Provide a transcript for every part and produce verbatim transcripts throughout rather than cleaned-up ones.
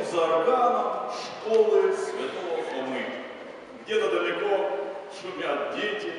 за органом школы Святого Фомы. Где-то далеко шумят дети,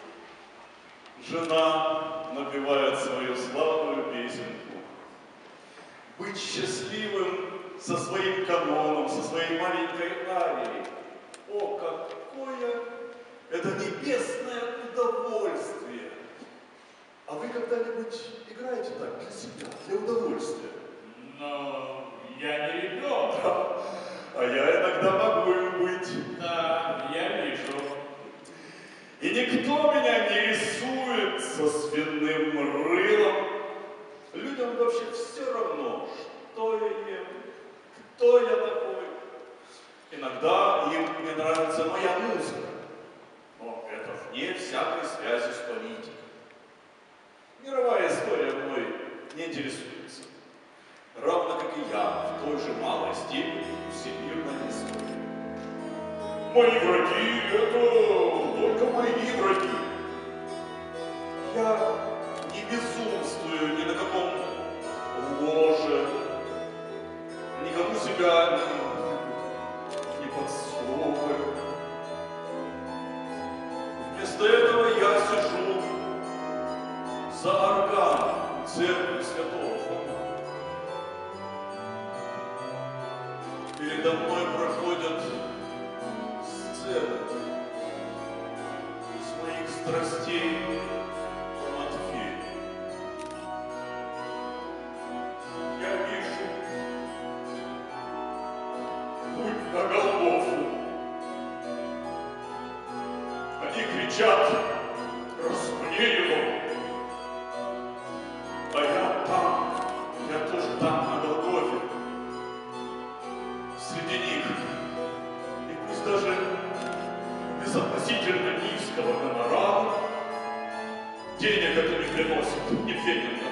жена напевает свою славную песенку. Быть счастливым со своим каноном, со своей маленькой арией. О, какое это небесное удовольствие! А вы когда-нибудь играете так для себя, для удовольствия? Но я не ребенок. А я иногда могу им быть. Да, я вижу. И никто меня не рисует со свиным рылом. Людям вообще все равно, что я ем, кто я такой. Иногда им не нравится моя музыка. Но это вне всякой связи с политикой. Мировая история мной не интересуется. Равно как и я в той же малой степени всемирной истории. Мои враги — это только мои враги. Я не безумствую ни на каком ложе, никому себя не, не подсовываю. Вместо этого я сижу за органом церкви Святого Фомы. Передо мной проходят сцены из моих страстей по Матфею. Я вижу путь на Голгофу. Они кричат: распни его! А я там, я тоже там, на Голгофе, среди них. И пусть даже без относительно низкого гонорара, денег это не приносит, невинно.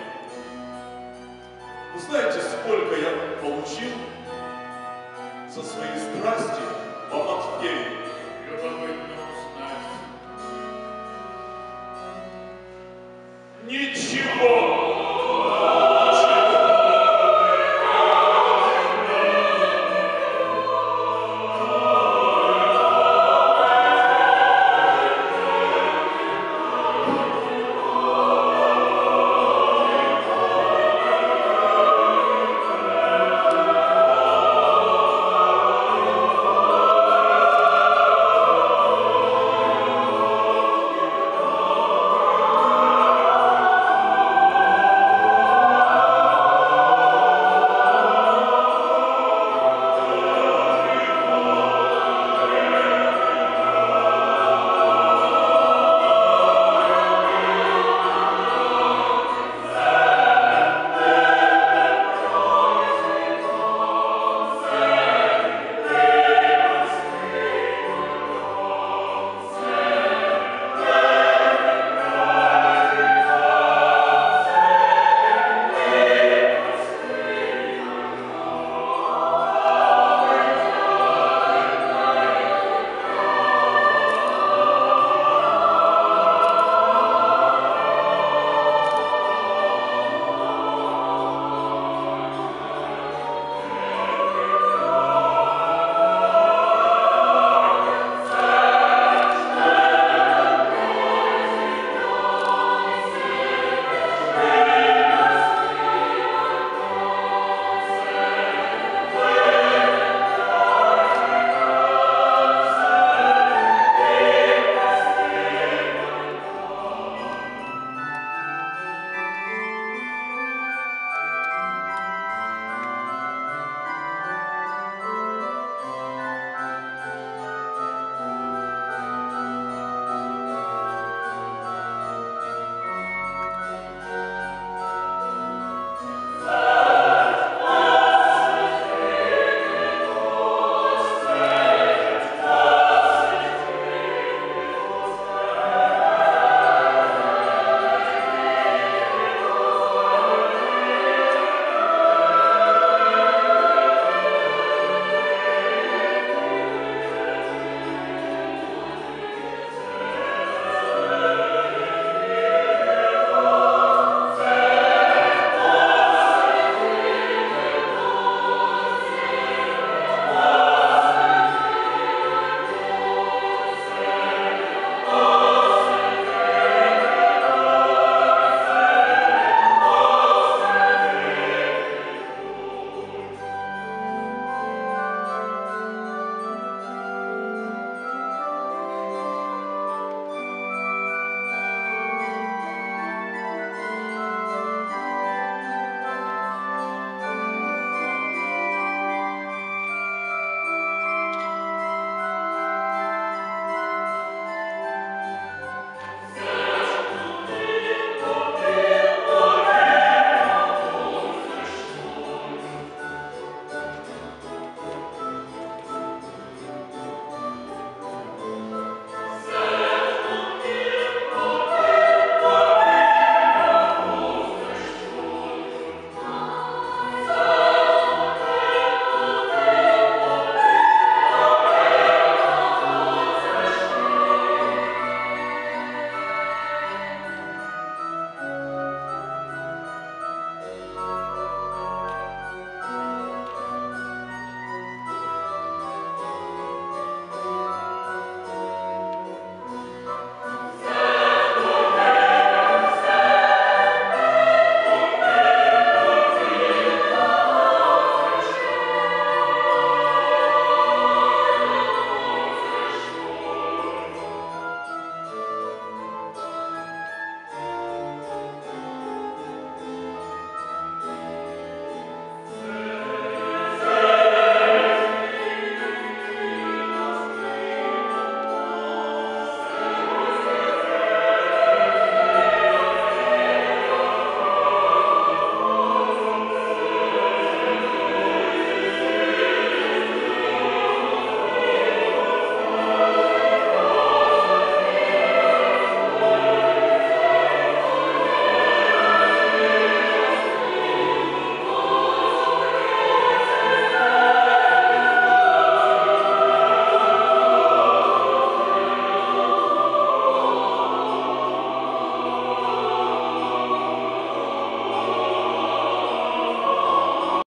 Вы знаете, сколько я получил за свои страсти по Матфею? Любопытно узнать. Ничего!